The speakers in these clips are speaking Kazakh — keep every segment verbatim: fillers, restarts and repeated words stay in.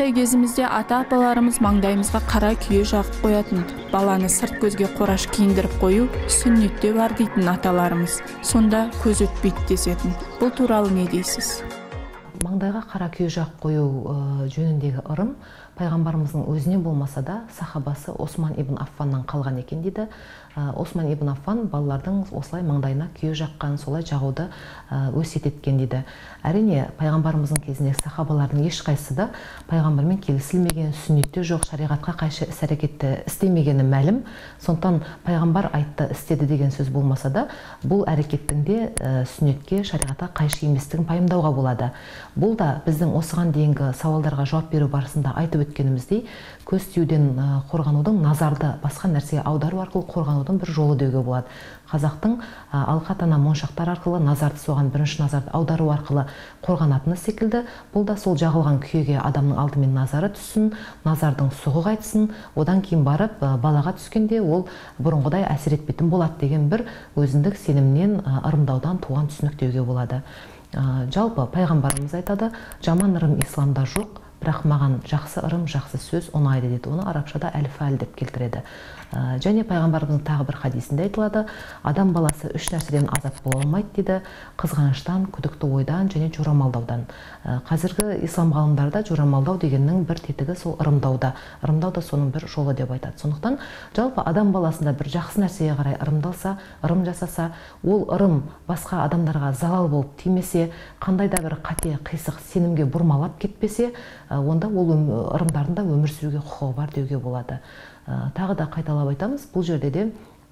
кішкентай кезімізде ата-апаларымыз маңдайымызға қара күйе жағып қоятын. Баланы сырт көзге қораш киіндіріп қою сүннетте бар дейтін аталарымыз. Сонда көз өтпейді десетін. Бұл туралы не дейсіз? Маңдайға қара күйе жағып қою жөніндегі ырым пайғамбарымыздың өзіне болмаса да сахабасы Осман ибн Аффаннан қалған екен дейді. Осман ибн Аффан балалардың осылай маңдайына күйе жаққан, солай жағуды өсиет еткен дейді. Әрине, пайғамбарымыздың кезінде сахабалардың ешқайсысы да пайғамбармен келісілмеген, сүннетте жоқ, шариғатқа қайшы іс-әрекетті істемегені мәлім. Сондықтан пайғамбар айтты, істеді деген сөз болмаса да, бұл әрекеттің де сүннетке, шариғатқа қайшы еместігін пайымдауға болады. Бұл да біздің осыған дейінгі сауалдарға жауап беру барысында айтып өткеніміздей, көз тиюден қорғанудың назарды басқа нәрсеге аудару арқылы қорғанудың бір жолы деуге болады. Қазақтың алқатана моншақтар арқылы назарды соған бірінші назарды аудару арқылы қорғанатыны секілді, бұл да сол жағылған күйеге адамның алдымен назары түссін, назардың сұғы қайтсын, одан кейін барып балаға түскенде ол бұрынғыдай әсер етпейтін болады деген бір өзіндік сенімнен, ырымдаудан туған түсінік деуге болады. Жалпы пайғамбарымыз айтады, жаман ырым исламда жоқ, бірақ маған жақсы ырым, жақсы сөз ұнайды дейді. Оны арабшада әл-фәл деп келтіреді. Және пайғамбарымыздың тағы бір хадисінде айтылады, адам баласы үш нәрседен азат бола алмайды дейді: қызғаныштан, күдікті ойдан және жорамалдаудан. Қазіргі ислам ғалымдарда жорамалдау дегеннің бір тетігі сол ырымдауда. Ырымдау да соның бір жолы деп айтады. Сондықтан жалпы адам баласында бір жақсы нәрсеге қарай ырымдалса, ырым жасаса, ол ырым басқа адамдарға залал болып тимесе, қандай да бір қате, қисық сенімге бұрмалап кетпесе, онда ол ырымдарында өмір сүруге құқығы бар деуге болады. Тағы да қайталап айтамыз, бұл жерде де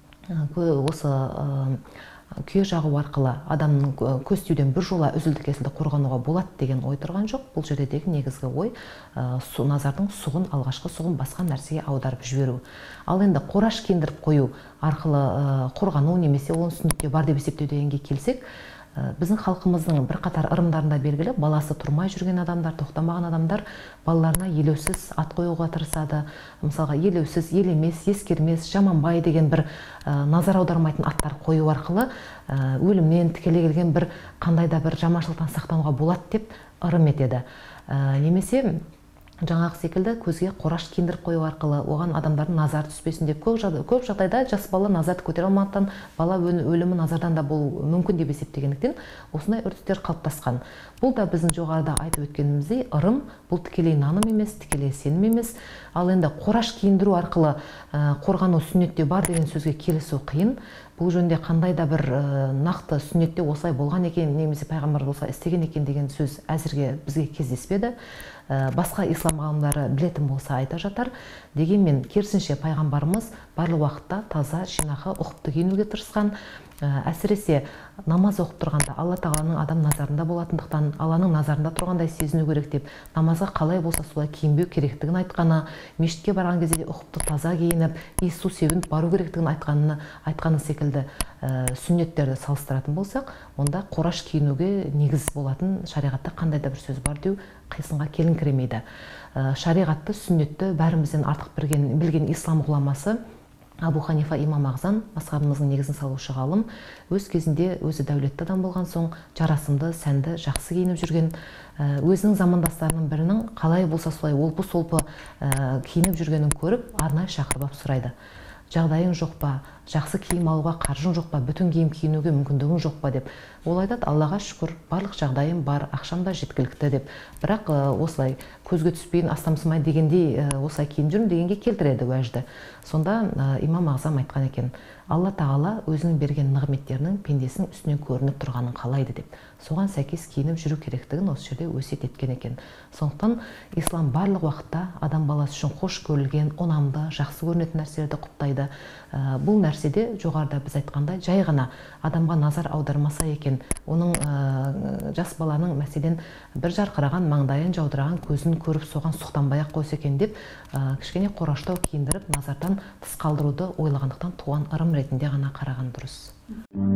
осы күйе жағу арқылы адамның көз тиюден бір жола үзілді-кесілді қорғануға болады деген ой тұрған жоқ. Бұл жердегі негізгі ой назардың сұғын, алғашқы сұғын басқа нәрсеге аударып жіберу. Ал енді қораш киіндіріп қою арқылы қорғану немесе оның сүннетте бар деп есептеу дегенге келсек, біздің халқымыздың бір қатар ырымдарында белгілі, баласы тұрмай жүрген адамдар, тоқтамаған адамдар балаларына елеусіз ат қоюға тырысады. Мысалға, елеусіз, елемес, ескермес, жаманбай деген бір назар аудармайтын аттар қою арқылы өлімнен тікелей келген бір қандай да бір жаманшылықтан сақтануға болады деп ырым етеді. Немесе жаңағы секілді көзге қораш киіндіріп қою арқылы оған адамдардың назары түспесін деп, көп жағдайда жас бала назарды көтере алмағандықтан бала өлімі назардан да болуы мүмкін деп есептегендіктен осындай үрдістер қалыптасқан. Бұл да біздің жоғарыда айтып өткеніміздей ырым, бұл тікелей наным емес, тікелей сенім емес. Ал енді қораш киіндіру арқылы қорғану сүннетте бар деген сөзге келісу қиын. Бұл жөнінде қандай да бір нақты сүннетте осылай болған екен, немесе пайғамбар болса істеген екен деген сөз әзірге бізге кездеспеді. Басқа ислам ғалымдары білетін болса айта жатар. Дегенмен керісінше пайғамбарымыз барлық уақытта таза, жинақы, ұқыпты киінуге тырысқан. Әсіресе намаз оқып тұрғанда Алла тағаланың адам назарында болатындықтан, Алланың назарында тұрғандай сезіну керек деп, намазға қалай болса солай киінбеу керектігін айтқаны, мешітке барған кезде де ұқыпты таза киініп, иіс су сеуініп бару керектігін айтқаны, айтқаны секілді сүннеттерді салыстыратын болсақ, онда қораш киінуге негіз болатын шариғатта қандай да бір сөз бар деу қисынға келіңкіремейді. Шариғатты, сүннетті бәрімізден артық білген ислам ғұламасы Абу Ханифа имам Ағзам, мазхабымыздың негізін салушы ғалым, өз кезінде өзі дәулетті адам болған соң жарасымды, сәнді, жақсы киініп жүрген, өзінің замандастарының бірінің қалай болса солай олпы-солпы киініп жүргенін көріп, арнайы шақырып сұрайды: жағдайың жоқ па, жақсы киім алуға қаржың жоқ па, бүтін киім киінуге мүмкіндігің жоқ па деп. Ол айтады: Аллаға шүкір, барлық жағдайым бар, ақшам да жеткілікті деп. Бірақ осылай көзге түспейін, астамсымай дегендей осылай киініп жүрмін дегенге келтіреді уәжді. Сонда имам Ағзам айтқан екен: Алла тағала өзінің берген нығметтерінің пендесінің үстінен көрініп тұрғанын қалайды деп. Соған сәйкес киініп жүру керектігін осы жерде өсиет еткен екен. Сондықтан ислам барлық уақытта адам баласы үшін қош көрілген, ұнамды, жақсы көрінетін нәрселерді құптайды. Бұл нәрседе жоғарыда біз айтқандай жай ғана адамға назар аудармаса екен, оның жас баланың мәселен бір жарқыраған маңдайын жаудыраған көзін көріп соған сұқтанбай ақ қойса екен деп кішкене қораштау киіндіріп назардан тыс қалдыруды ойлағандықтан туған ырым ретінде ғана қараған дұрыс.